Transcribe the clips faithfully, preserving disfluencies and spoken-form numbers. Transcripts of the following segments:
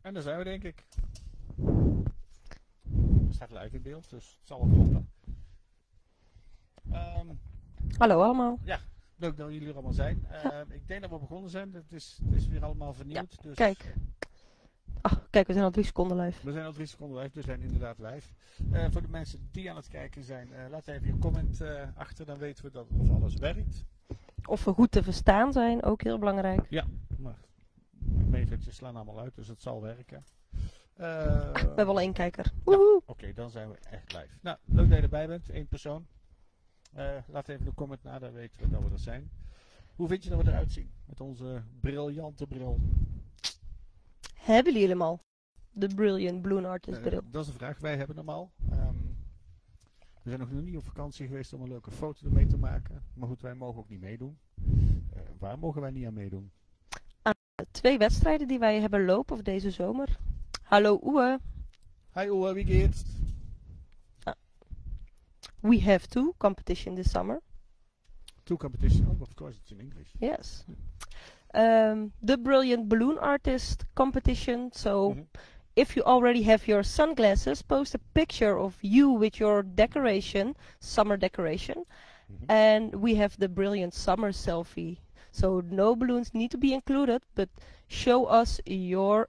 En daar zijn we, denk ik. Er staat live in beeld, dus het zal wel kloppen. Um, Hallo allemaal. Ja, leuk dat jullie er allemaal zijn. Uh, ja. Ik denk dat we begonnen zijn. Het is, het is weer allemaal vernieuwd. Ja, dus kijk. Ach, kijk, we zijn al drie seconden live. We zijn al drie seconden live, we zijn inderdaad live. Uh, voor de mensen die aan het kijken zijn, uh, laat even een comment uh, achter, dan weten we dat of alles werkt. Of we goed te verstaan zijn, ook heel belangrijk. Ja, maar de metertjes slaan allemaal uit, dus het zal werken. Uh, ah, we hebben al één kijker. Ja, Oké, okay, dan zijn we echt live. Nou, leuk dat je erbij bent, één persoon. Uh, laat even een comment na, dan weten we dat we er zijn. Hoe vind je dat we eruit zien? Met onze briljante bril. Hebben jullie hem al? De Brilliant Balloon Artist uh, bril. Dat is de vraag, wij hebben hem al. Um, we zijn nog niet op vakantie geweest om een leuke foto ermee te maken. Maar goed, wij mogen ook niet meedoen. Uh, waar mogen wij niet aan meedoen? Aan twee wedstrijden die wij hebben lopen of deze zomer. Hallo Oe. Hi Oe, wie geht's? Uh, we have two competition this summer. Two competition? Oh, of course it's in English. Yes. Um, the Brilliant Balloon Artist competition. So mm-hmm. if you already have your sunglasses, post a picture of you with your decoration, summer decoration. Mm-hmm. And we have the Brilliant Summer Selfie. So no balloons need to be included, but show us your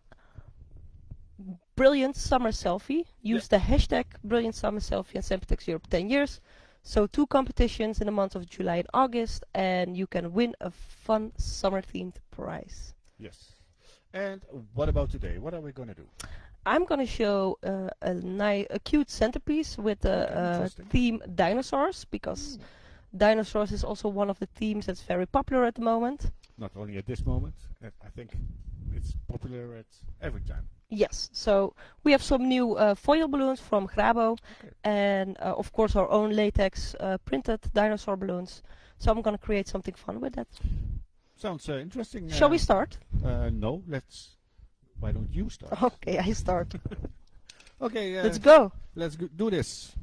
Brilliant Summer Selfie. Use yeah. the hashtag Brilliant Summer Selfie and Sempetex Europe ten years. So two competitions in the month of July and August, and you can win a fun summer-themed prize. Yes. And what about today? What are we going to do? I'm going to show uh, a, ni a cute centerpiece with the okay, uh, theme dinosaurs, because mm. dinosaurs is also one of the themes that's very popular at the moment. Not only at this moment, I think it's popular at every time. Yes, so we have some new uh, foil balloons from Grabo, okay. and uh, of course our own latex uh, printed dinosaur balloons. So I'm gonna create something fun with that. Sounds uh, interesting. Shall uh, we start? Uh, no, let's. Why don't you start? Okay, I start. Okay, uh, let's go. Let's go do this.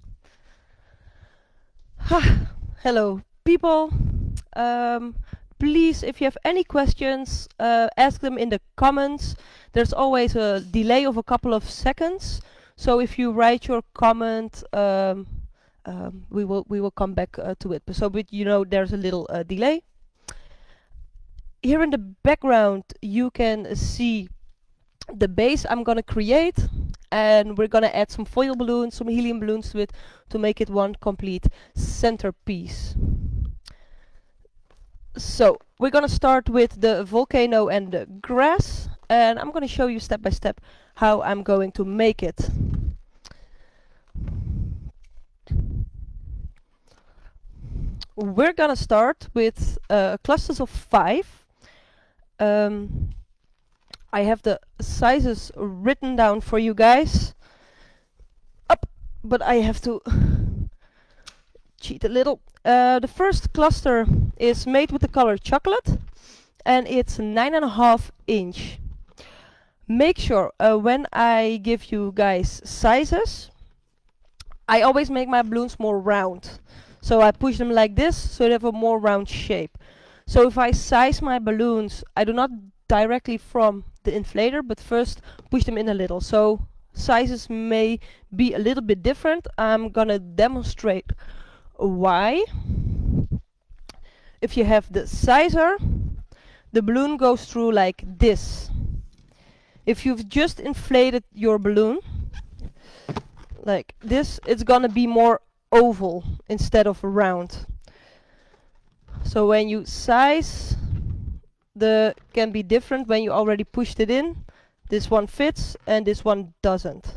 Hello, people. Um, Please, if you have any questions, uh, ask them in the comments. There's always a delay of a couple of seconds, so if you write your comment, um, um, we will we will come back uh, to it. So, but you know, there's a little uh, delay. Here in the background, you can see the base I'm gonna create, and we're gonna add some foil balloons, some helium balloons to it to make it one complete centerpiece. So we're gonna start with the volcano and the grass, and I'm gonna show you step by step how I'm going to make it. We're gonna start with uh, clusters of five. Um, I have the sizes written down for you guys. Up, but I have to cheat a little. Uh, the first cluster is made with the color chocolate, and it's nine and a half inch. Make sure uh, when I give you guys sizes, I always make my balloons more round. So I push them like this, so they have a more round shape. So if I size my balloons, I do not directly from the inflator, but first push them in a little. So sizes may be a little bit different. I'm gonna demonstrate why. If you have the sizer, the balloon goes through like this. If you've just inflated your balloon like this, it's gonna be more oval instead of round. So when you size, the can be different when you already pushed it in. This one fits and this one doesn't.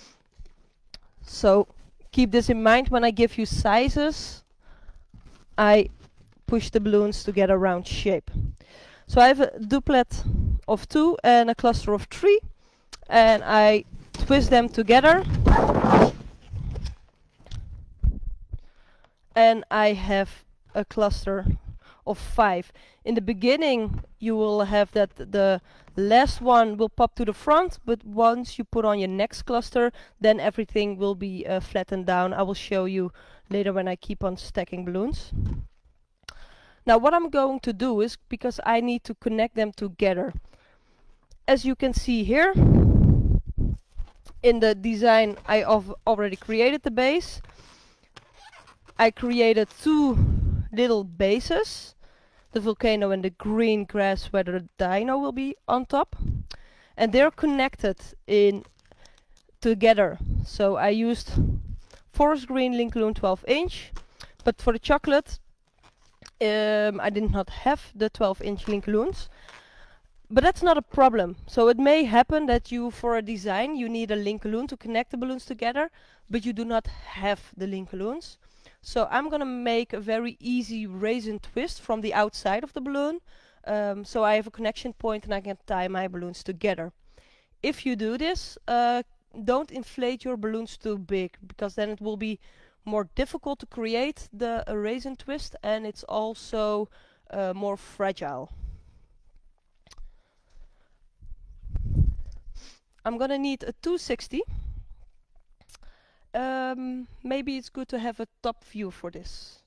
So keep this in mind when I give you sizes. I push the balloons to get a round shape. So I have a duplet of two and a cluster of three, and I twist them together, and I have a cluster of five. In the beginning you will have that the last one will pop to the front, but once you put on your next cluster, then everything will be uh, flattened down. I will show you later when I keep on stacking balloons. Now what I'm going to do is, because I need to connect them together, as you can see here, in the design I have already created the base. I created two little bases, the volcano and the green grass where the dino will be on top, and they're connected in together. So I used forest green Linkaloon twelve inch, but for the chocolate um, I did not have the twelve inch Linkaloons. But that's not a problem. So it may happen that you, for a design, you need a Linkaloon to connect the balloons together, but you do not have the Linkaloons. So I'm gonna make a very easy raisin twist from the outside of the balloon. Um, so I have a connection point and I can tie my balloons together. If you do this, uh, don't inflate your balloons too big, because then it will be more difficult to create the uh, raisin twist, and it's also uh, more fragile. I'm gonna need a two sixty. Um, maybe it's good to have a top view for this.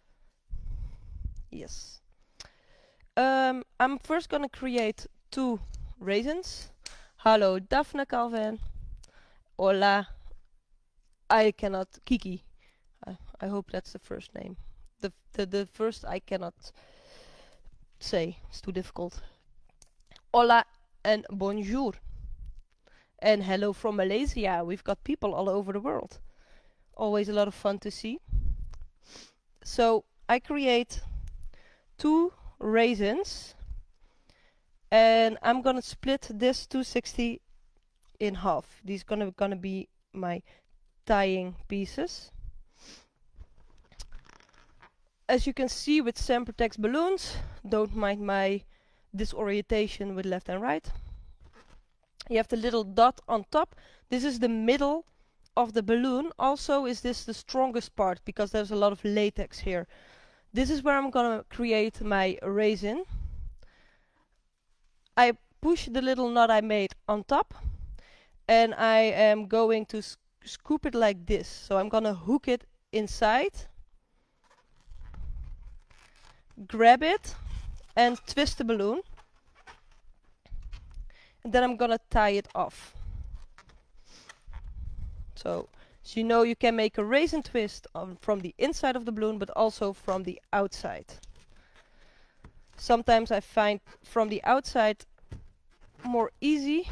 Yes. Um, I'm first gonna create two raisins. Hello, Daphne Calvin. Hola. I cannot. Kiki. I, I hope that's the first name. The, the the first I cannot say. It's too difficult. Hola and bonjour. And hello from Malaysia. We've got people all over the world. Always a lot of fun to see. So I create two raisins, and I'm gonna split this two sixty in half. These gonna gonna be my tying pieces. As you can see with Sempertex balloons, don't mind my disorientation with left and right. You have the little dot on top. This is the middle of the balloon. Also, is this the strongest part, because there's a lot of latex here. This is where I'm gonna create my raisin. I push the little knot I made on top, and I am going to sc scoop it like this. So I'm gonna hook it inside, grab it, and twist the balloon. And then I'm gonna tie it off. So, so you know you can make a raisin twist on, from the inside of the balloon, but also from the outside. Sometimes I find from the outside more easy,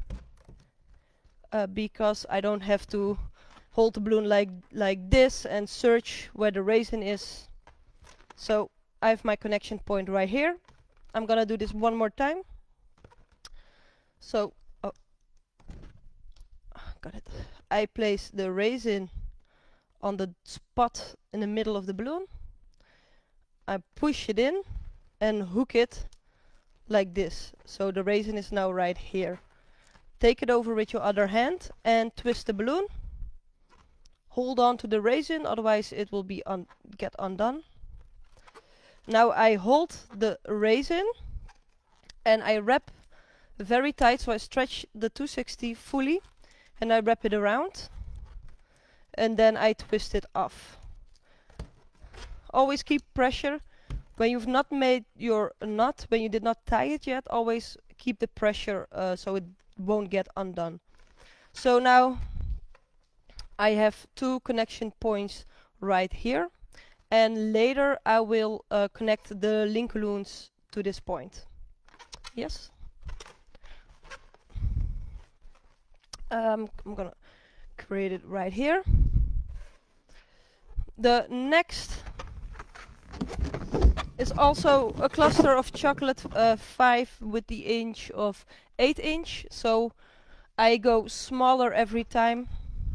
uh, because I don't have to hold the balloon like, like this and search where the raisin is. So I have my connection point right here. I'm gonna do this one more time. So, oh, got it. I place the raisin on the spot in the middle of the balloon. I push it in and hook it like this. So the raisin is now right here. Take it over with your other hand and twist the balloon. Hold on to the raisin, otherwise it will be un get undone. Now I hold the raisin and I wrap very tight, so I stretch the two sixty fully and I wrap it around and then I twist it off. Always keep pressure when you've not made your knot, when you did not tie it yet. Always keep the pressure uh, so it won't get undone. So now I have two connection points right here, and later I will uh, connect the Linkaloons to this point. Yes. Um, I'm gonna create it right here. The next is also a cluster of chocolate uh, five with the inch of eight inch. So I go smaller every time.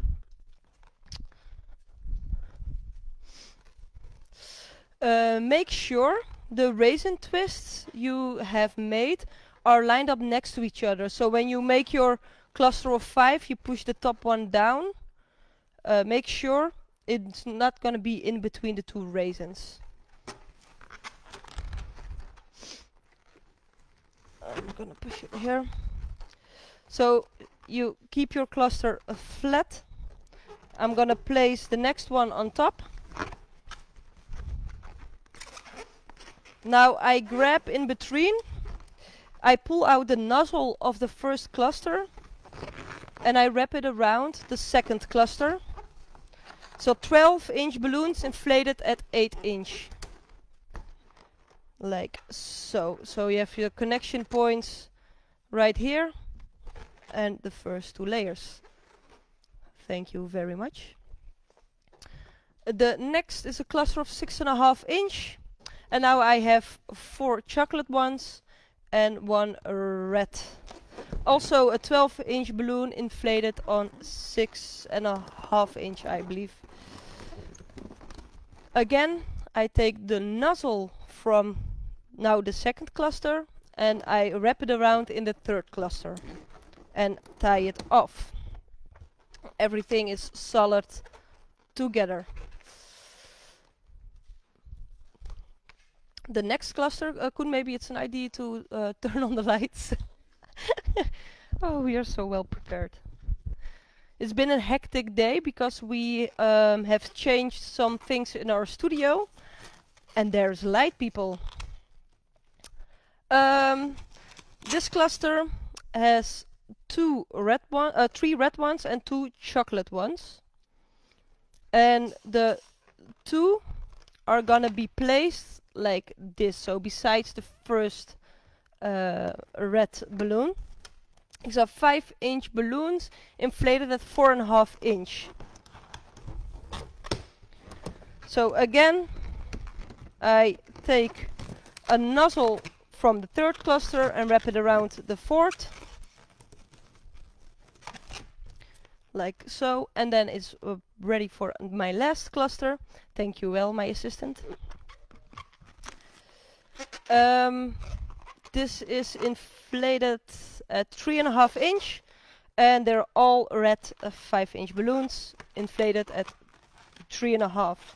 Uh, make sure the raisin twists you have made are lined up next to each other. So when you make your cluster of five, you push the top one down. Uh, make sure it's not going to be in between the two raisins. I'm going to push it here. So you keep your cluster uh, flat. I'm going to place the next one on top. Now I grab in between I pull out the nozzle of the first cluster and I wrap it around the second cluster. So twelve inch balloons inflated at eight inch. Like so. So you have your connection points right here and the first two layers. Thank you very much. The next is a cluster of six and a half inch, and now I have four chocolate ones and one red. Also a twelve inch balloon inflated on six and a half inch, I believe. Again, I take the nozzle from now the second cluster and I wrap it around in the third cluster and tie it off. Everything is solid together. The next cluster, uh, Koen, maybe it's an idea to uh, turn on the lights. Oh, we are so well prepared. It's been a hectic day because we um, have changed some things in our studio. And there's light, people. Um, this cluster has two red one, uh, three red ones and two chocolate ones. And the two are gonna be placed like this. So besides the first uh, red balloon, these are five inch balloons inflated at four and a half inch. So again, I take a nozzle from the third cluster and wrap it around the fourth, like so, and then it's uh, ready for my last cluster. Thank you, well, my assistant. Um, this is inflated at three and a half inch, and they're all red uh, five inch balloons inflated at three and a half.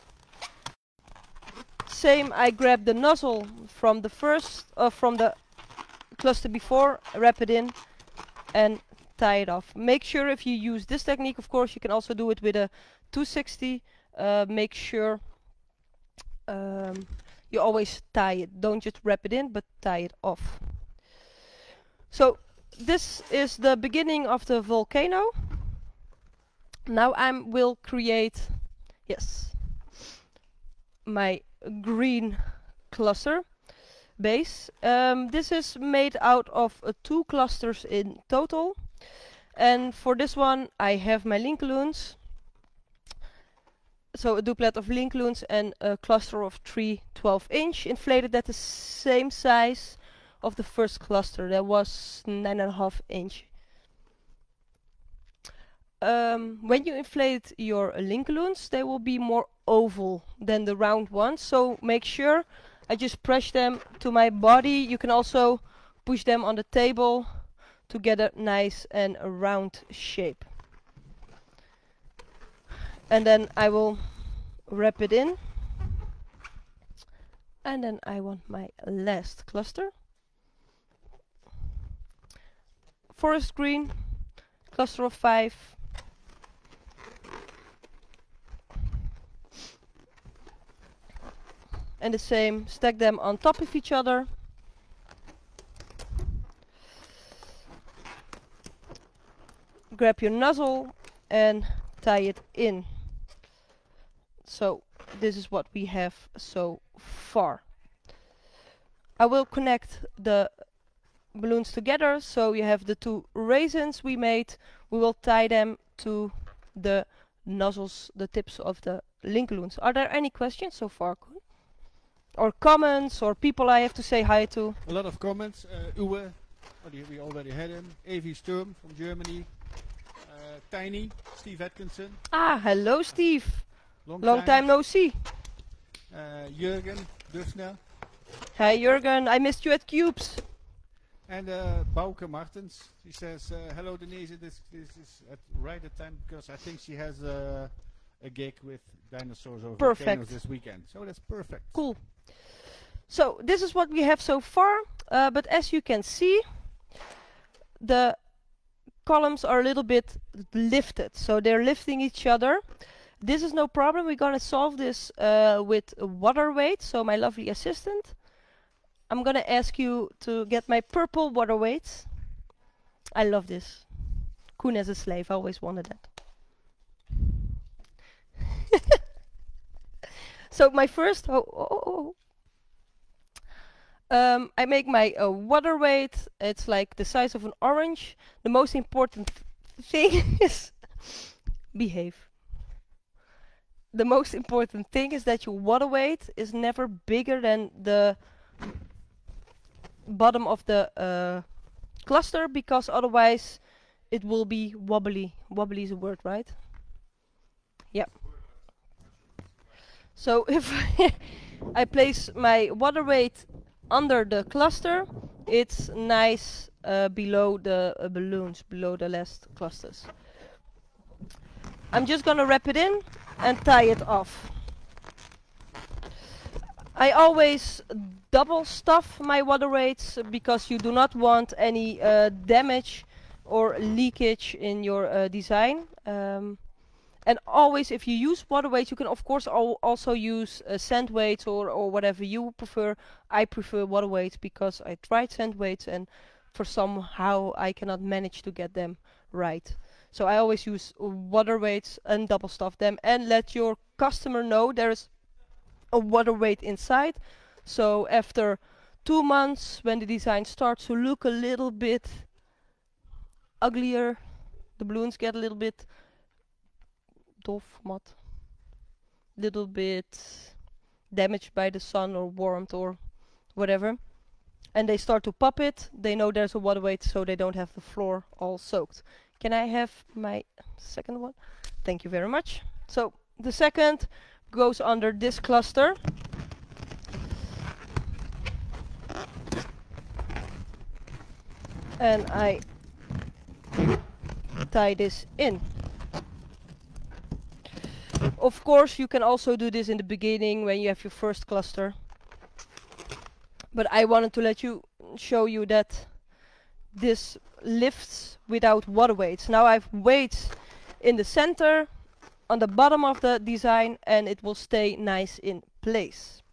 Same, I grab the nozzle from the first, uh, from the cluster before, wrap it in, and tie it off. Make sure if you use this technique, of course, you can also do it with a two sixty. Uh, make sure um, you always tie it. Don't just wrap it in, but tie it off. So this is the beginning of the volcano. Now I will create, yes, my green cluster base. Um, this is made out of uh, two clusters in total, and for this one I have my Lincolns, so a duplet of Lincolns and a cluster of three twelve inch inflated at the same size of the first cluster. That was nine and a half inch. Um, when you inflate your Lincolns, they will be more oval than the round ones, so make sure I just press them to my body. You can also push them on the table to get a nice and a round shape. And then I will wrap it in, and then I want my last cluster. Forest green, cluster of five. And the same, stack them on top of each other. Grab your nozzle and tie it in. So this is what we have so far. I will connect the balloons together, so you have the two raisins we made. We will tie them to the nozzles, the tips of the Lincolns. Are there any questions so far, Koen? Or comments, or people I have to say hi to? A lot of comments. Uh, Uwe, oh, die- we already had him. Avi Sturm from Germany. Uh, Tiny, Steve Atkinson. Ah, hello Steve. Long, Long time no see. Uh, Jurgen Dufner. Hi Jurgen, I missed you at Cubes. And uh, Bauke Martens. She says, uh, hello Denise, this, this is at right at time because I think she has uh, a gig with Dinosaurs Over Perfect. Volcanoes this weekend. So that's perfect. Cool. So this is what we have so far, uh, but as you can see, the columns are a little bit lifted, so they're lifting each other. This is no problem. We're gonna solve this uh, with water weight. So my lovely assistant, I'm gonna ask you to get my purple water weights. I love this. Koen as a slave, I always wanted that. So my first, oh, oh, oh. Um, I make my uh, water weight. It's like the size of an orange. The most important th thing is behave. The most important thing is that your water weight is never bigger than the bottom of the uh, cluster, because otherwise it will be wobbly. Wobbly is a word, right? Yeah. So if I place my water weight under the cluster, it's nice uh, below the uh, balloons, below the last clusters. I'm just gonna wrap it in and tie it off. I always double stuff my water weights because you do not want any uh, damage or leakage in your uh, design. Um, and always, if you use water weights, you can of course al also use uh, sand weights or, or whatever you prefer. I prefer water weights because I tried sand weights and for somehow I cannot manage to get them right. So I always use uh, water weights and double stuff them and let your customer know there's a water weight inside. So after two months, when the design starts to look a little bit uglier, the balloons get a little bit dof, mat, little bit damaged by the sun or warmth or whatever, and they start to pop it, they know there's a water weight, so they don't have the floor all soaked. Can I have my second one? Thank you very much. So the second goes under this cluster. And I tie this in. Of course, you can also do this in the beginning when you have your first cluster. But I wanted to let you show you that this lifts without water weights. Now I have weights in the center, on the bottom of the design, and it will stay nice in place.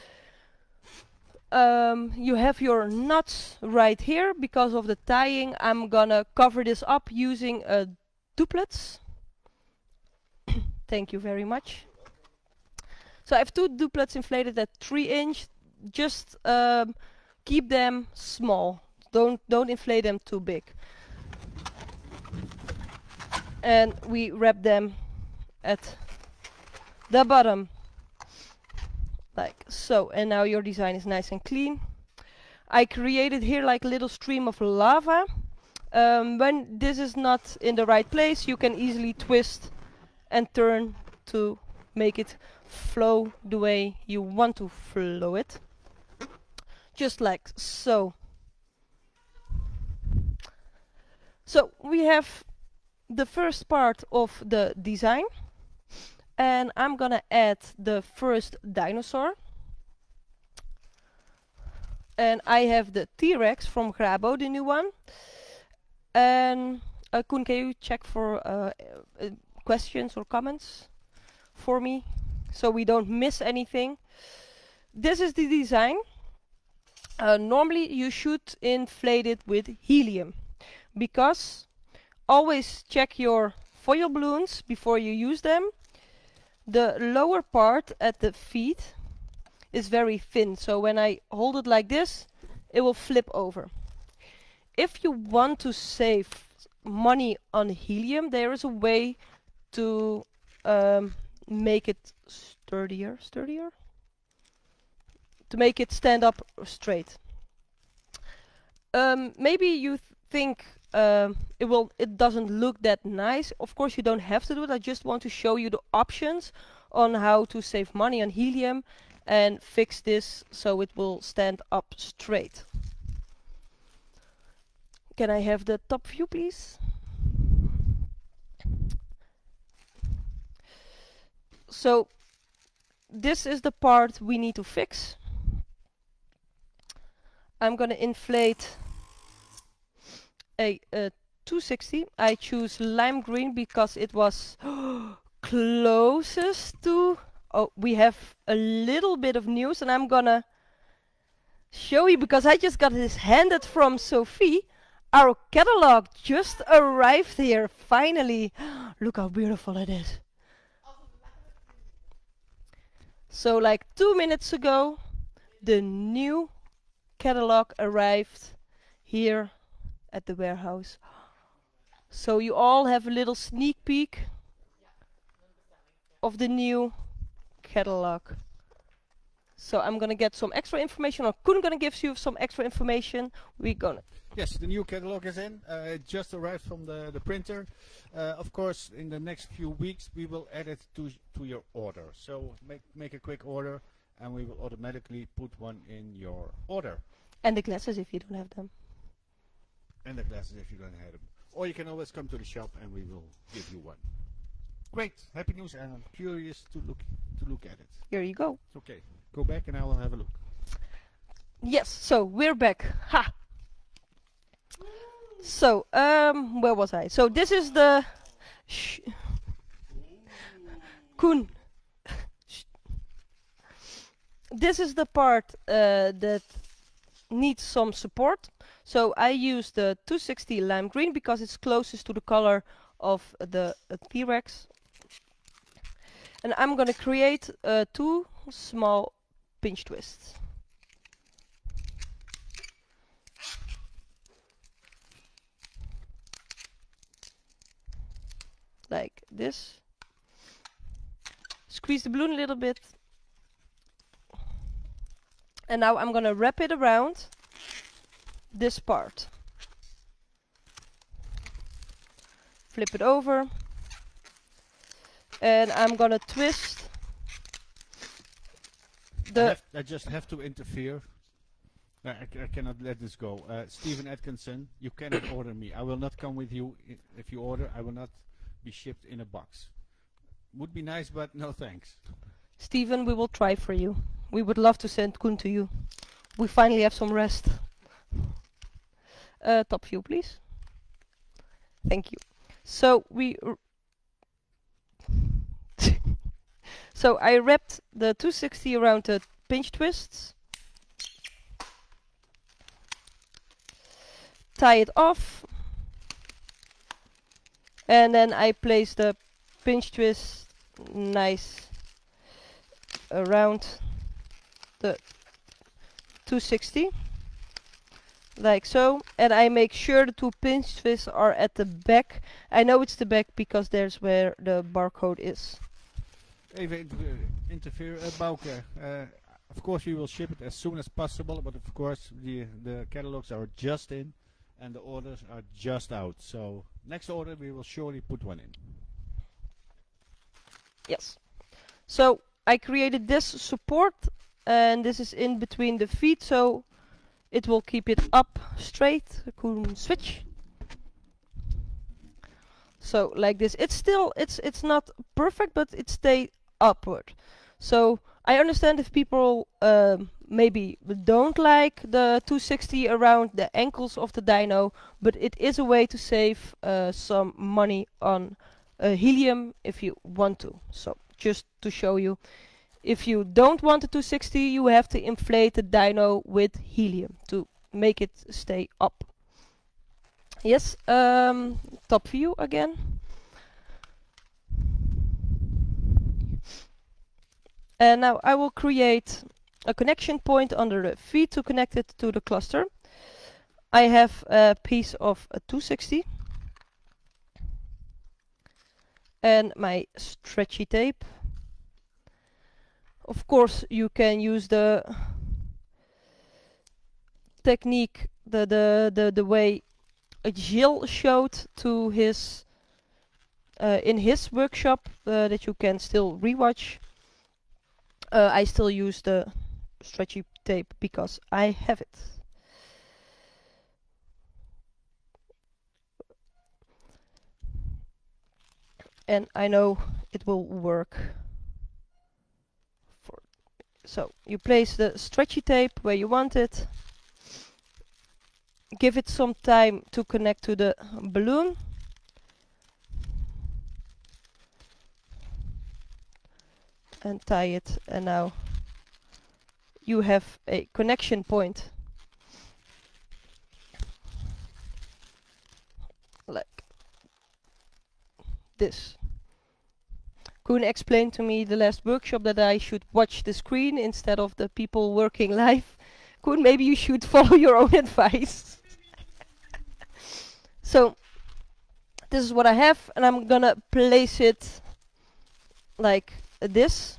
Um, you have your nuts right here. Because of the tying, I'm gonna cover this up using a duplets. Thank you very much. So I have two duplets inflated at three inch. Just um, keep them small. Don't don't inflate them too big. And we wrap them at the bottom, like so. And now your design is nice and clean. I created here like a little stream of lava. Um, when this is not in the right place, you can easily twist and turn to make it flow the way you want to flow it. Just like so. So we have the first part of the design, and I'm gonna add the first dinosaur. And I have the T-Rex from Grabo, the new one. And uh, Koen, can you check for uh, uh, questions or comments for me, so we don't miss anything? This is the design. Uh, normally you should inflate it with helium, because always check your foil balloons before you use them. The lower part at the feet is very thin, so when I hold it like this, it will flip over. If you want to save money on helium, there is a way to um, make it sturdier, sturdier, to make it stand up straight. Um, maybe you th think um, it will, it doesn't look that nice. Of course, you don't have to do it. I just want to show you the options on how to save money on helium and fix this so it will stand up straight. Can I have the top view, please? So this is the part we need to fix. I'm gonna inflate a, a two sixty. I choose lime green because it was closest to. Oh, we have a little bit of news, and I'm gonna show you, because I just got this handed from Sophie. Our catalog just arrived here, finally. Look how beautiful it is. So like two minutes ago, the new catalog arrived here at the warehouse. So you all have a little sneak peek of the new catalog. So I'm gonna get some extra information, or Koen gonna give you some extra information. We're gonna. Yes, the new catalog is in. Uh, it just arrived from the, the printer. Uh, of course, in the next few weeks, we will add it to to your order. So make make a quick order, and we will automatically put one in your order. And the glasses if you don't have them. And the glasses if you don't have them. Or you can always come to the shop, and we will give you one. Great, happy news, and I'm curious to look to look at it. Here you go. Okay, go back, and I will have a look. Yes, so we're back. Ha! So, um, where was I? So this is the... Sh Koen. This is the part uh, that needs some support. So I use the two sixty lime green because it's closest to the color of the uh, T-Rex. And I'm gonna create uh, two small pinch twists. Like this. Squeeze the balloon a little bit. And now I'm gonna wrap it around this part. Flip it over. And I'm gonna twist the... I, have, I just have to interfere. I, I, I cannot let this go. Uh, Stephen Atkinson, you cannot order me. I will not come with you. I, if you order, I will not be shipped in a box. Would be nice, but no thanks. Stephen, we will try for you. We would love to send Koen to you. We finally have some rest. Uh, top view, please. Thank you. So we... so I wrapped the two sixty around the pinch twists. Tie it off. And then I place the pinch twist nice around the two sixty. Like so. And I make sure the two pinch twists are at the back. I know it's the back because there's where the barcode is. Even uh, interfere, uh, Bouke. Uh, of course, we will ship it as soon as possible, but of course, the the catalogs are just in, and the orders are just out. So next order, we will surely put one in. Yes. So I created this support, and this is in between the feet, so it will keep it up straight. Koen, switch. So like this. It's still it's it's not perfect, but it stays upward. So I understand if people um, maybe don't like the two sixty around the ankles of the dino, but it is a way to save uh, some money on uh, helium if you want to. So just to show you, if you don't want the two sixty, you have to inflate the dino with helium to make it stay up. Yes, um, top view again. And now I will create a connection point under the feet to connect it to the cluster. I have a piece of a two sixty and my stretchy tape. Of course, you can use the technique, the the the, the way Gilles showed to his uh, in his workshop uh, that you can still rewatch. Uh, I still use the stretchy tape because I have it. And I know it will work. For so you place the stretchy tape where you want it. Give it some time to connect to the balloon. And tie it, and now you have a connection point. Like this. Koen explained to me the last workshop that I should watch the screen instead of the people working live. Koen, maybe you should follow your own advice. So, this is what I have, and I'm gonna place it like this.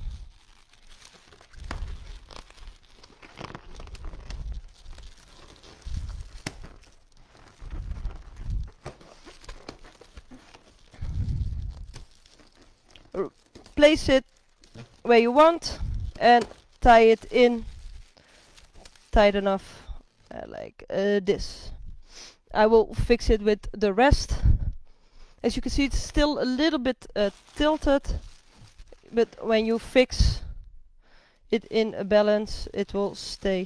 Place it where you want and tie it in tight enough uh, like uh, this. I will fix it with the rest. As you can see, it's still a little bit uh, tilted, but when you fix it in a balance, it will stay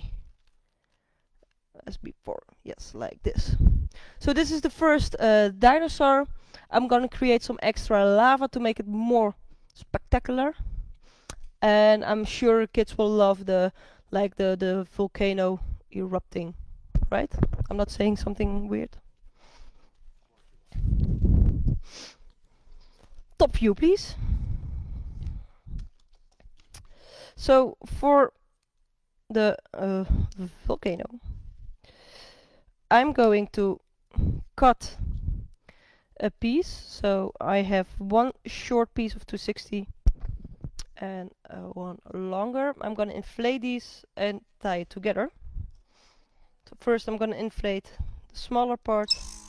as before. Yes, like this. So this is the first uh, dinosaur. I'm gonna create some extra lava to make it more spectacular, and I'm sure kids will love the like the the volcano erupting, right? I'm not saying something weird. Top view, please. So for the uh, volcano, I'm going to cut a piece. So I have one short piece of two sixty and uh, one longer. I'm going to inflate these and tie it together. So first I'm going to inflate the smaller part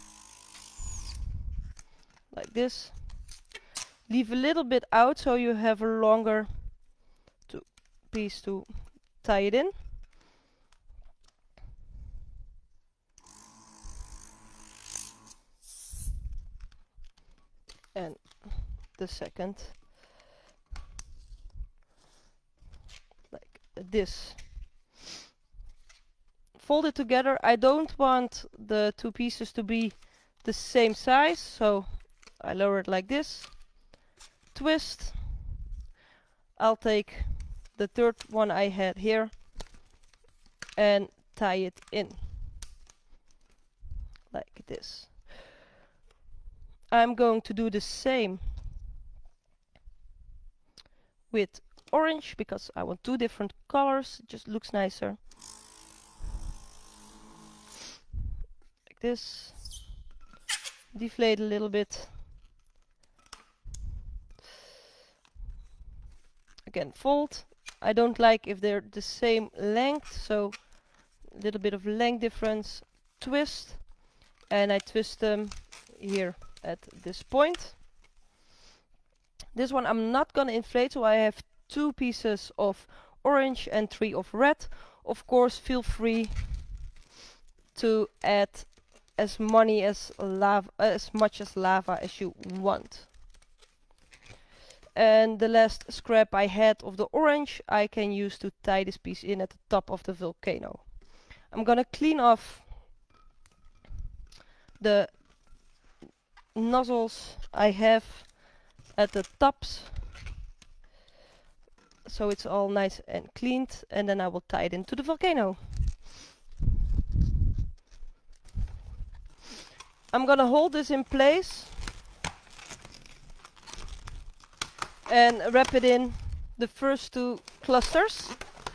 like this. Leave a little bit out so you have a longer to piece to tie it in. And the second like this. Fold it together. I don't want the two pieces to be the same size, so I lower it like this. Twist. I'll take the third one I had here and tie it in like this. I'm going to do the same with orange because I want two different colors. It just looks nicer. Like this. Deflate a little bit. Again, fold. I don't like if they're the same length, so a little bit of length difference. Twist. And I twist them here at this point. This one I'm not gonna inflate, so I have two pieces of orange and three of red. Of course, feel free to add as many as lava, uh, as much as lava as you want. And the last scrap I had of the orange I can use to tie this piece in at the top of the volcano. I'm gonna clean off the nozzles I have at the tops so it's all nice and cleaned, and then I will tie it into the volcano. I'm gonna hold this in place and wrap it in the first two clusters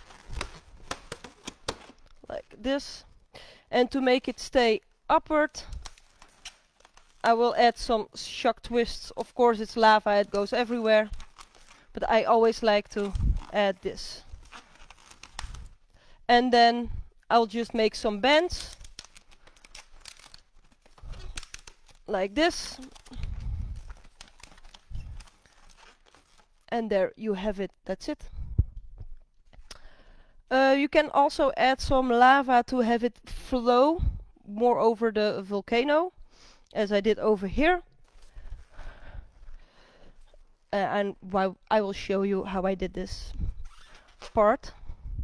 like this, and to make it stay upward I will add some shock twists. Of course it's lava, it goes everywhere, but I always like to add this. And then I'll just make some bends like this, and there you have it. That's it. Uh, you can also add some lava to have it flow more over the volcano, as I did over here. Uh, and why I will show you how I did this part.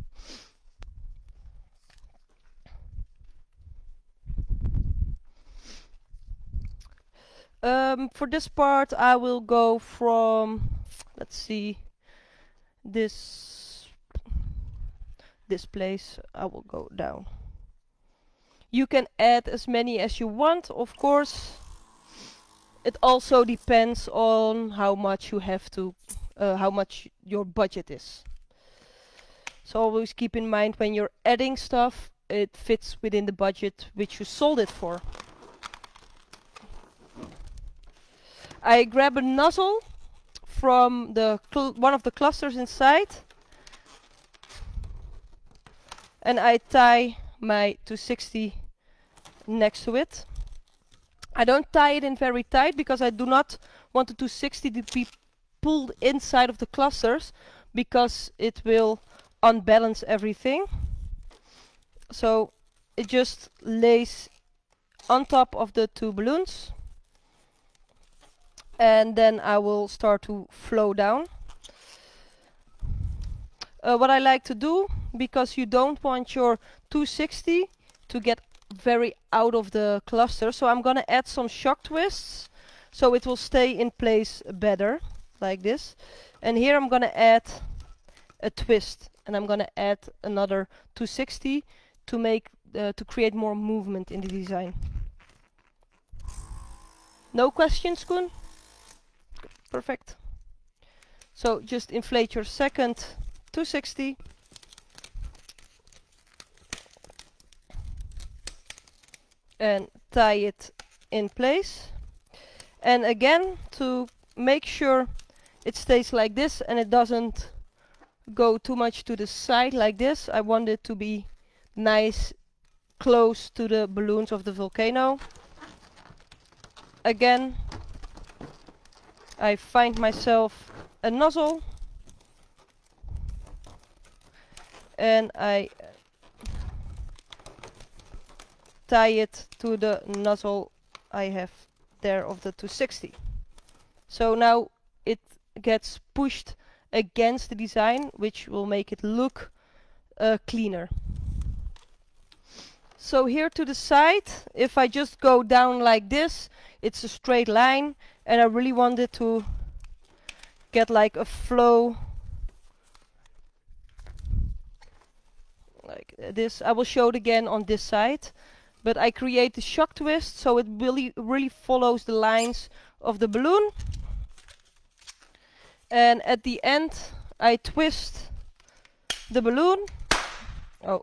Um, for this part I will go from, let's see, this this place, I will go down. You can add as many as you want, of course. It also depends on how much you have to, uh, how much your budget is. So always keep in mind when you're adding stuff, it fits within the budget which you sold it for. I grab a nozzle from the cl one of the clusters inside, and I tie my two sixty next to it. I don't tie it in very tight because I do not want the two sixty to be pulled inside of the clusters, because it will unbalance everything. So it just lays on top of the two balloons, and then I will start to flow down. Uh, what I like to do, because you don't want your two sixty to get very out of the cluster, so I'm gonna add some shock twists so it will stay in place better, like this. And here I'm gonna add a twist, and I'm gonna add another two sixty to make uh, to create more movement in the design. No questions, Koen? Perfect. So just inflate your second two sixty. And tie it in place. And again, to make sure it stays like this and it doesn't go too much to the side like this, I want it to be nice close to the balloons of the volcano. Again, I find myself a nozzle and I tie it to the nozzle I have there of the two sixty. So now it gets pushed against the design, which will make it look uh, cleaner. So here to the side, if I just go down like this, it's a straight line, and I really want it to get like a flow like this. I will show it again on this side. But I create the shock twist so it really, really follows the lines of the balloon. And at the end, I twist the balloon. Oh,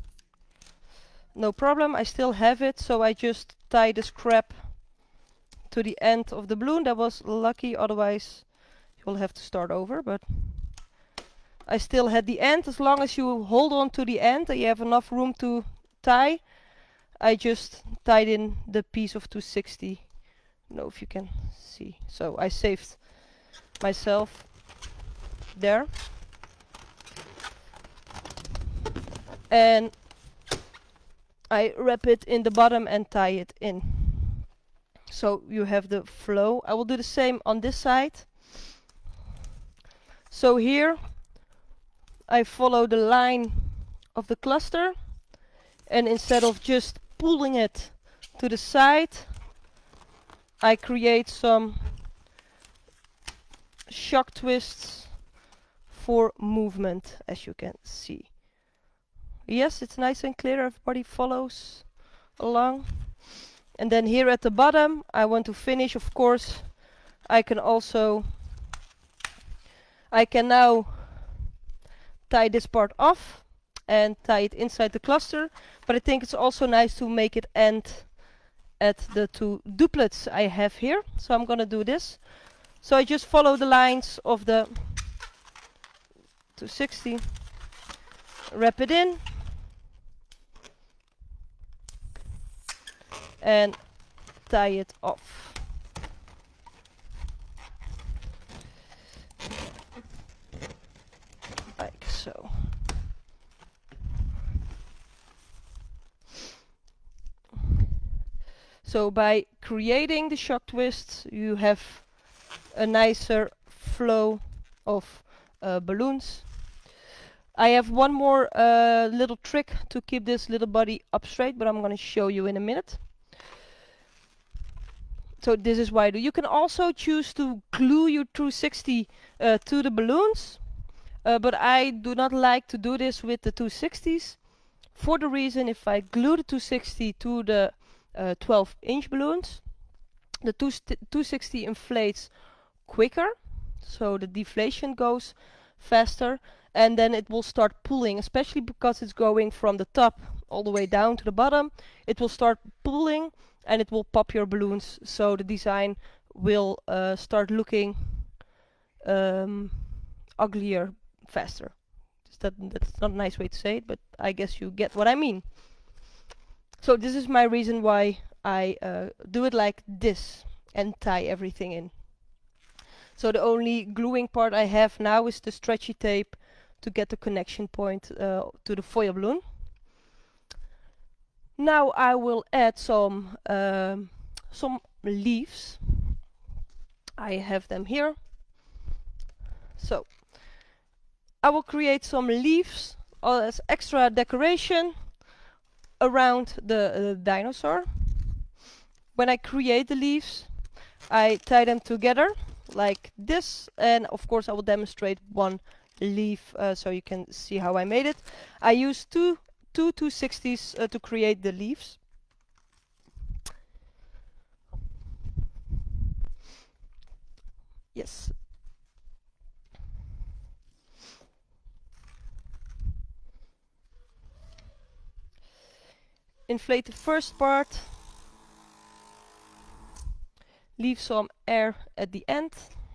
no problem, I still have it. So I just tie the scrap to the end of the balloon. That was lucky, otherwise you'll have to start over. But I still had the end. As long as you hold on to the end and you have enough room to tie, I just tied in the piece of two sixty. I don't know if you can see. So I saved myself there. And I wrap it in the bottom and tie it in. So you have the flow. I will do the same on this side. So here I follow the line of the cluster, and instead of just pulling it to the side, I create some shock twists for movement, as you can see. Yes, it's nice and clear, everybody follows along. And then here at the bottom, I want to finish, of course, I can also, I can now tie this part off and tie it inside the cluster, but I think it's also nice to make it end at the two duplets I have here. So I'm gonna do this. So I just follow the lines of the two sixty, wrap it in, and tie it off. Like so. So by creating the shock twists, you have a nicer flow of uh, balloons. I have one more uh, little trick to keep this little body up straight, but I'm going to show you in a minute. So this is why I do. You can also choose to glue your two sixty uh, to the balloons. Uh, but I do not like to do this with the two sixties for the reason if I glue the two sixty to the uh, twelve inch balloons, the two sixty inflates quicker, so the deflation goes faster, and then it will start pulling, especially because it's going from the top all the way down to the bottom. It will start pulling and it will pop your balloons, so the design will uh, start looking um, uglier faster. That, that's not a nice way to say it, but I guess you get what I mean. So this is my reason why I uh, do it like this and tie everything in. So the only gluing part I have now is the stretchy tape to get the connection point uh, to the foil balloon. Now I will add some um, some leaves. I have them here. So I will create some leaves as extra decoration around the uh, dinosaur. When I create the leaves, I tie them together like this, and of course I will demonstrate one leaf uh, so you can see how I made it. I used two two two sixties uh, to create the leaves. Yes. Inflate the first part, leave some air at the end,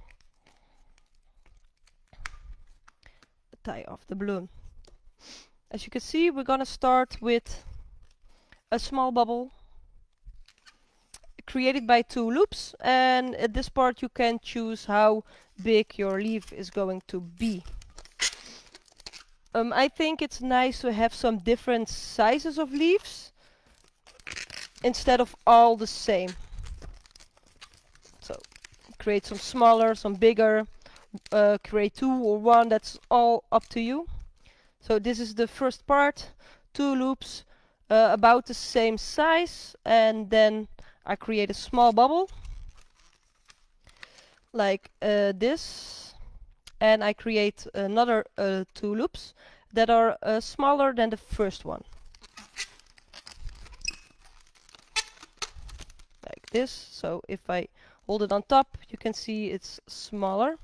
tie off the balloon. As you can see, we're gonna start with a small bubble created by two loops, and at this part you can choose how big your leaf is going to be. Um, I think it's nice to have some different sizes of leaves instead of all the same. So create some smaller, some bigger, uh, create two or one, that's all up to you. So this is the first part, two loops uh, about the same size, and then I create a small bubble like uh, this, and I create another uh, two loops that are uh, smaller than the first one. Like this. So if I hold it on top, you can see it's smaller.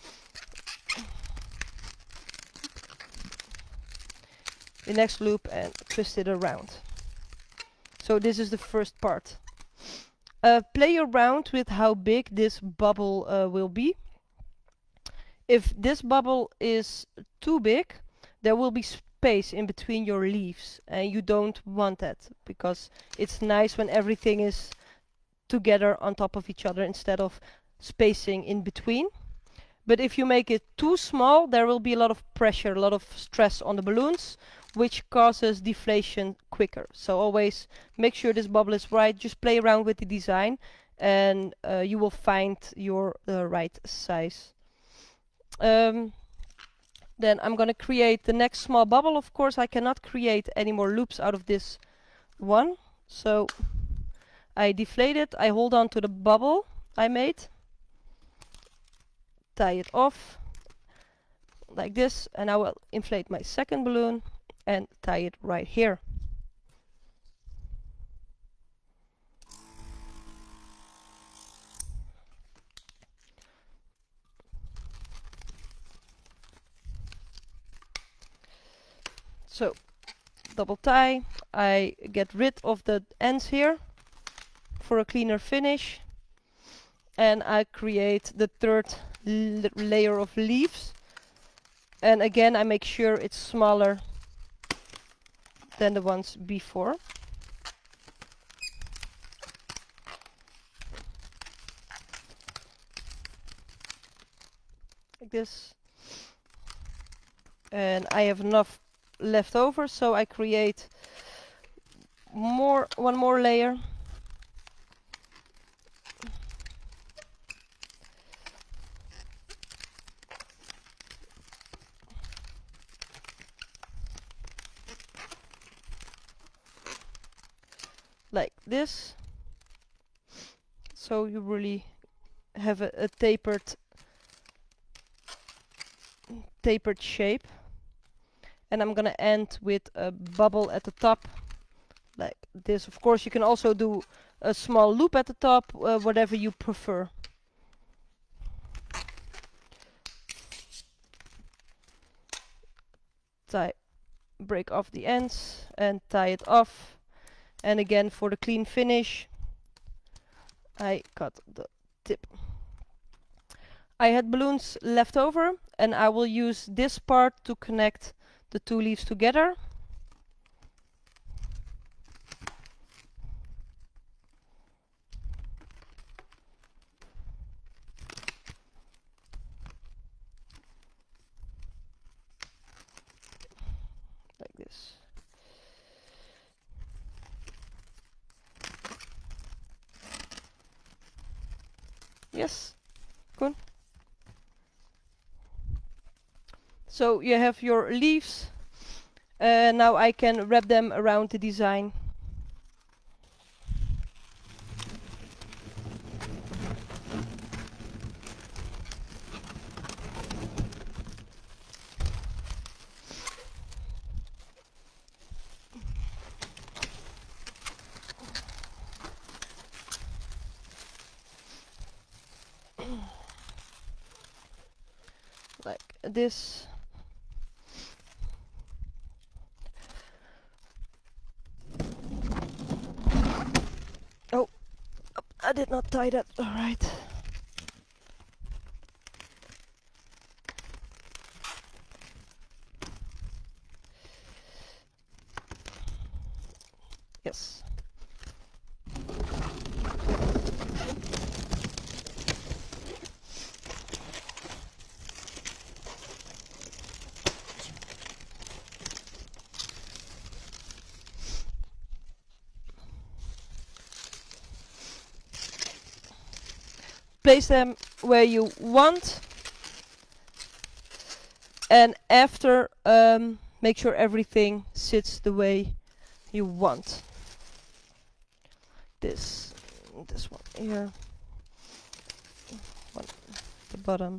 The next loop and twist it around. So this is the first part. Uh, play around with how big this bubble uh, will be. If this bubble is too big, there will be space in between your leaves, and you don't want that because it's nice when everything is together on top of each other instead of spacing in between. But if you make it too small, there will be a lot of pressure, a lot of stress on the balloons, which causes deflation quicker. So always make sure this bubble is right. Just play around with the design, and uh, you will find your uh, right size. Um, then I'm going to create the next small bubble. Of course, I cannot create any more loops out of this one. So I deflate it. I hold on to the bubble I made, tie it off like this, and I will inflate my second balloon and tie it right here. So double tie, I get rid of the ends here for a cleaner finish, and I create the third layer of leaves, and again I make sure it's smaller than the ones before. Like this. And I have enough left over, so I create more one more layer. Like this, so you really have a, a tapered tapered shape. And I'm gonna end with a bubble at the top, like this. Of course, you can also do a small loop at the top, uh, whatever you prefer. Tie, break off the ends and tie it off. And again, for the clean finish, I cut the tip. I had balloons left over, and I will use this part to connect the two leaves together. Like this. Yes, good. So you have your leaves. Uh, now I can wrap them around the design. Like this. Oh, I did not tie that. All right. Yes. Place them where you want, and after um, make sure everything sits the way you want. This, this one here, one at the bottom.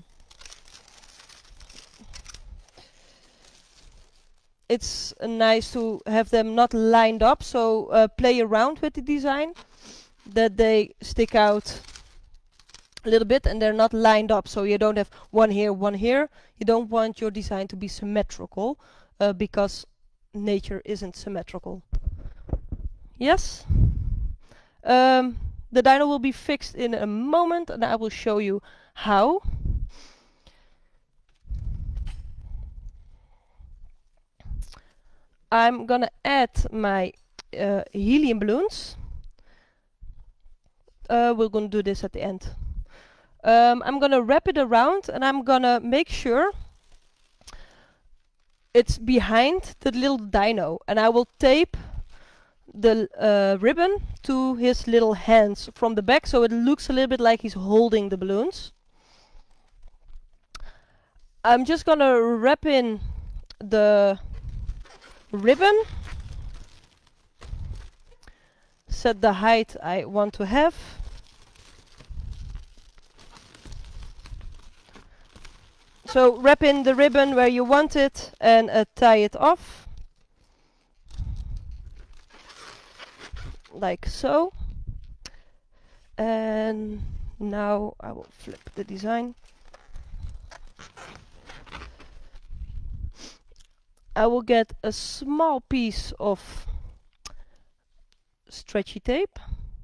It's uh, nice to have them not lined up, so uh, play around with the design, that they stick out a little bit and they're not lined up, so you don't have one here, one here. You don't want your design to be symmetrical, uh, because nature isn't symmetrical. Yes? Um, the dino will be fixed in a moment, and I will show you how. I'm gonna add my uh, helium balloons. Uh, we're gonna do this at the end. Um, I'm gonna wrap it around, and I'm gonna make sure it's behind the little dino, and I will tape the uh, ribbon to his little hands from the back, so it looks a little bit like he's holding the balloons. I'm just gonna wrap in the ribbon, set the height I want to have. So wrap in the ribbon where you want it and uh, tie it off. Like so. And now I will flip the design. I will get a small piece of stretchy tape.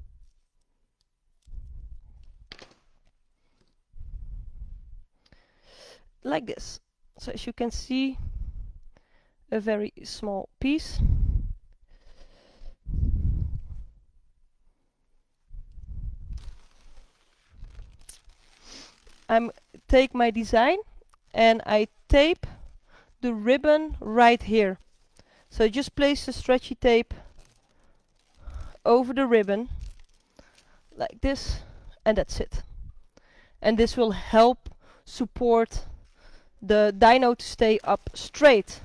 Like this. So as you can see, a very small piece. I take my design and I tape the ribbon right here. So just place the stretchy tape over the ribbon like this, and that's it. And this will help support the dino to stay up straight.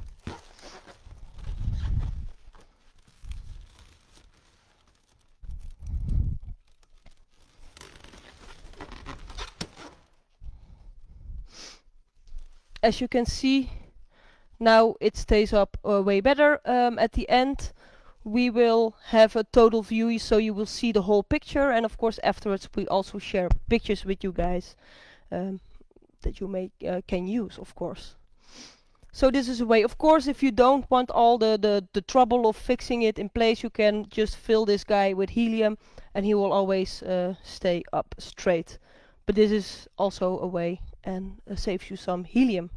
as you can see, now it stays up uh, way better. Um, at the end we will have a total view, so you will see the whole picture, and of course afterwards we also share pictures with you guys um, that you may uh, can use, of course. So this is a way. Of course, if you don't want all the, the, the trouble of fixing it in place, you can just fill this guy with helium and he will always uh, stay up straight. But this is also a way and uh, saves you some helium.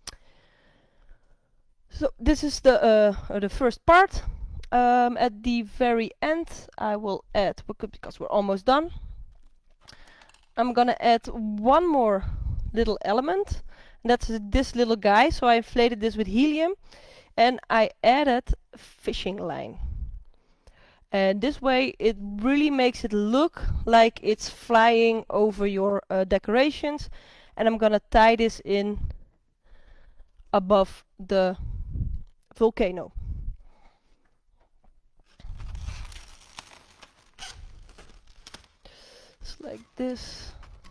So this is the, uh, the first part. Um, at the very end I will add, because we're almost done, I'm gonna add one more little element. That's this little guy. So I inflated this with helium and I added fishing line. And this way it really makes it look like it's flying over your uh, decorations. And I'm gonna tie this in above the volcano. It's like this.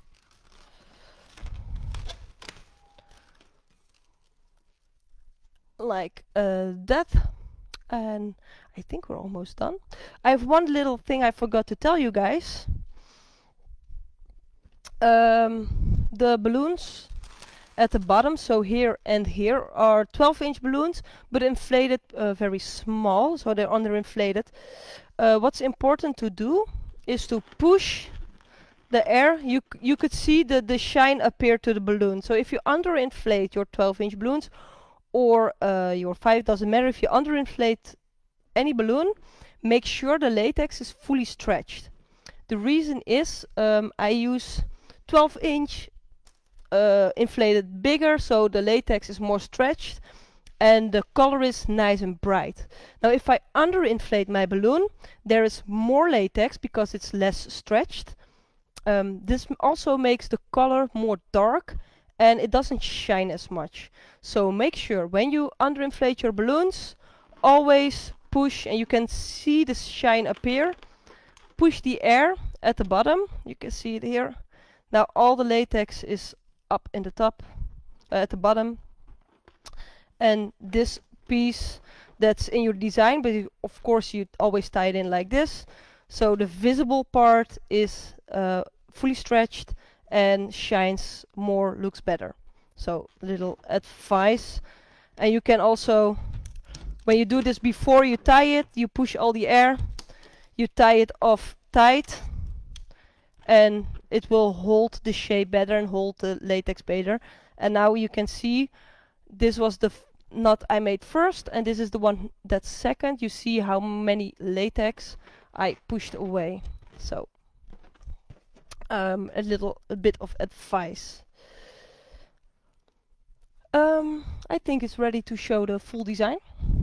Like uh, that. And I think we're almost done. I have one little thing I forgot to tell you guys. Um, the balloons at the bottom, so here and here, are twelve inch balloons, but inflated uh, very small, so they're underinflated. Uh, what's important to do is to push the air. You c you could see the, the shine appear to the balloon. So if you underinflate your twelve inch balloons, or uh, your five, doesn't matter, if you underinflate any balloon, make sure the latex is fully stretched. The reason is um, I use twelve inch uh, inflated bigger, so the latex is more stretched and the color is nice and bright. Now if I underinflate my balloon, there is more latex because it's less stretched. Um, this also makes the color more dark and it doesn't shine as much. So make sure when you underinflate your balloons, always push, and you can see the shine appear. Push the air at the bottom, you can see it here. Now all the latex is up in the top, uh, at the bottom. And this piece that's in your design, but you, of course you always tie it in like this. So the visible part is uh, fully stretched and shines more, looks better. So little advice. And you can also, when you do this before you tie it, you push all the air, you tie it off tight, and it will hold the shape better and hold the latex better. And now you can see this was the f knot I made first, and this is the one that's second. You see how many latex I pushed away. So um, a little a bit of advice. Um, I think it's ready to show the full design.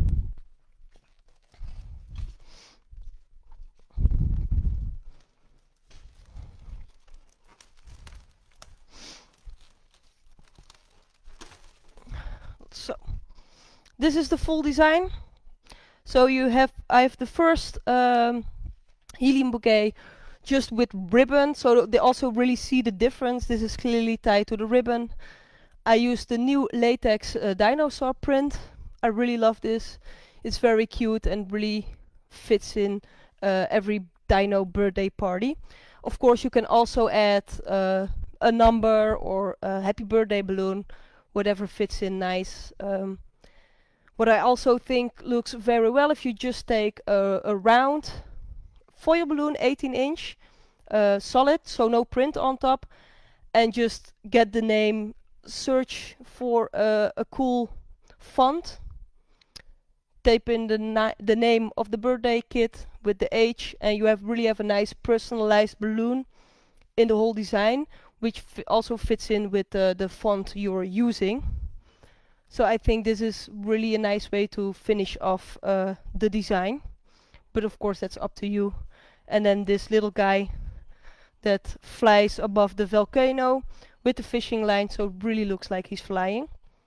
So this is the full design. So you have, I have the first um, helium bouquet just with ribbon, so they also really see the difference. This is clearly tied to the ribbon. I used the new latex uh, dinosaur print. I really love this. It's very cute and really fits in uh, every dino birthday party. Of course you can also add uh, a number or a happy birthday balloon, whatever fits in nice. Um, what I also think looks very well, if you just take a, a round foil balloon, eighteen inch, uh, solid, so no print on top, and just get the name, search for uh, a cool font, type in the, na the name of the birthday kit with the age, and you have really have a nice personalized balloon in the whole design, which f also fits in with uh, the font you're using. So I think this is really a nice way to finish off uh, the design, but of course that's up to you. And then this little guy that flies above the volcano with the fishing line, so it really looks like he's flying.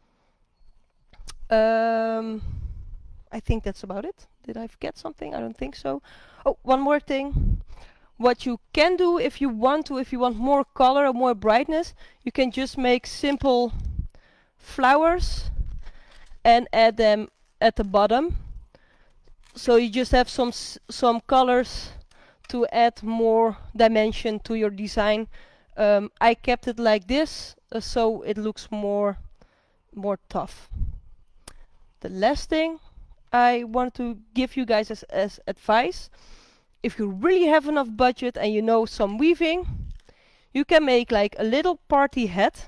Um, I think that's about it. Did I forget something? I don't think so. Oh, one more thing. What you can do if you want to, if you want more color or more brightness, you can just make simple flowers and add them at the bottom. So you just have some s some colors to add more dimension to your design. Um, I kept it like this, uh, so it looks more more tough. The last thing I want to give you guys as, as advice, if you really have enough budget and you know some weaving, you can make like a little party hat,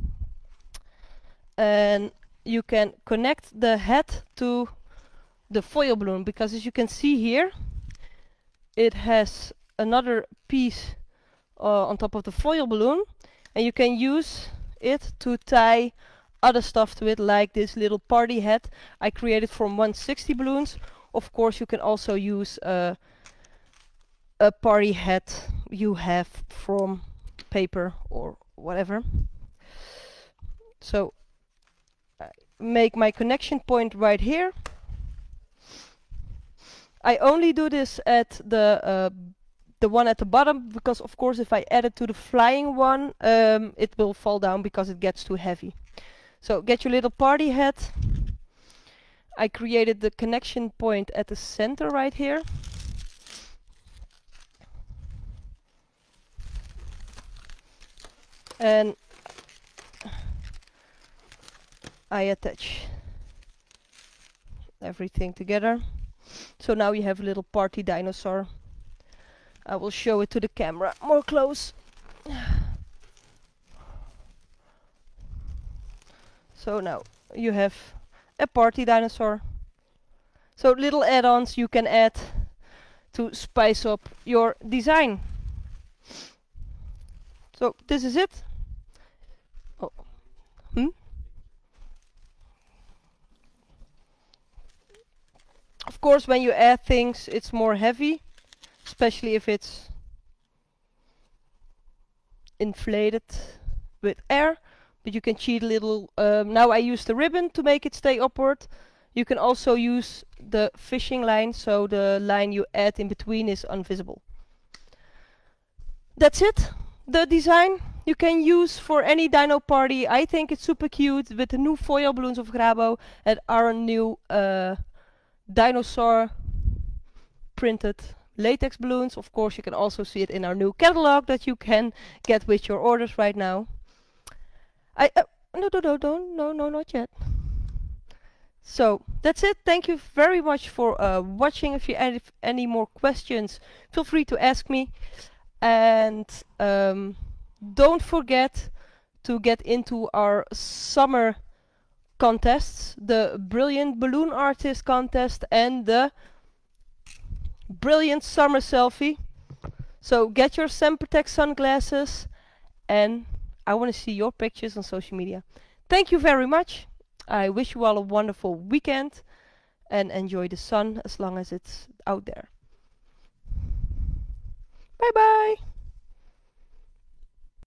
and you can connect the hat to the foil balloon, because as you can see here, it has another piece uh, on top of the foil balloon, and you can use it to tie other stuff to it, like this little party hat I created from one sixty balloons. Of course, you can also use uh, a party hat you have from paper or whatever. So I make my connection point right here. I only do this at the uh, the one at the bottom, because of course if I add it to the flying one, um, it will fall down because it gets too heavy. So get your little party hat. I created the connection point at the center right here. And I attach everything together. So now you have a little party dinosaur. I will show it to the camera more close. So now you have a party dinosaur. So little add-ons you can add to spice up your design. So this is it. Oh. Hmm? Of course, when you add things, it's more heavy, especially if it's inflated with air. But you can cheat a little. Um, now I use the ribbon to make it stay upward. You can also use the fishing line, so the line you add in between is invisible. That's it. The design you can use for any dino party. I think it's super cute with the new foil balloons of Grabo and our new uh, dinosaur printed latex balloons. Of course, you can also see it in our new catalog that you can get with your orders right now. I uh, no no no no no no not yet. So that's it. Thank you very much for uh, watching. If you have any more questions, feel free to ask me. And um, don't forget to get into our summer contests, the Brilliant Balloon Artist contest and the Brilliant Summer Selfie. So get your Sempertech sunglasses, and I want to see your pictures on social media. Thank you very much. I wish you all a wonderful weekend and enjoy the sun as long as it's out there. Bye bye.